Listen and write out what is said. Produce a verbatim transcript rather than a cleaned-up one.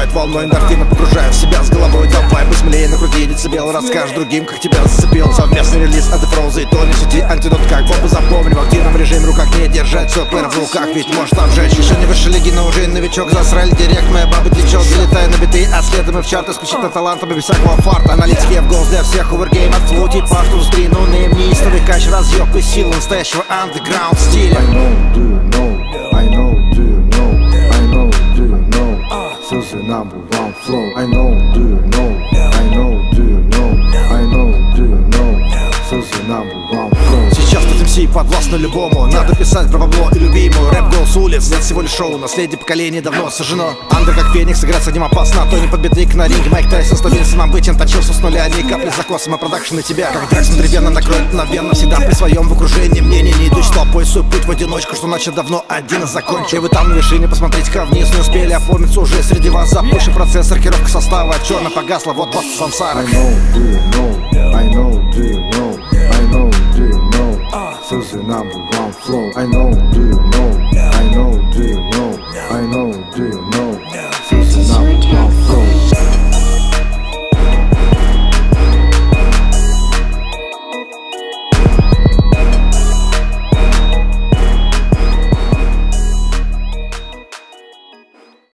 накрывает волной эндорфина, погружая в себя с головой. Давай посмелее накрути децибел, расскажешь другим, как тебя зацепил. Совместный релиз от Фроуза и Тони, сети антидот, как бомбы. Запомни, в активном режиме руках не держать все пэр в руках, ведь может обжечь. Еще не высшей лиги, но уже новичок. Засрали директ, моя баба течет, залетая на биты, а следом и в чарт исключительно талантами без всякого фарта. Аналитики в голос для всех, овергейм от флоу, типа что индустрии, но не неистовый кач, разъеб и силу настоящего андеграунд стиля. I know, do you know, I know, do you know, I know, do you know, feels the number one flow. I know, do you know, I know, do you know, I know, do you know, feels the number one flow. Сейчас тут эм си подвластно любому. Надо писать про бабло и любимую. Рэп голос улиц, нет всего лишь шоу. Наследие поколений давно сожжено. Андер как феникс, играть с огнем опасно. А то не подбитый на ринге. Майк Тайсон стабильно нам бытен, точился с нуля. Ни капли закоса, мы продакшн на тебя. Как драк смотрибенно накроет мгновенно. Всегда при своем в окружении мнений. Не идущий толпой свой путь в одиночку, что начал давно один и закончил. И вы там на вершине, посмотрите-ка вниз. Не успели опомниться уже среди вас. Запущен процесс, рокировка состава. Черно погасла, вот просто сансара. I know, do you know, I know, do you know, I know, do you know, feels the number one flow. I know, do you know, I know,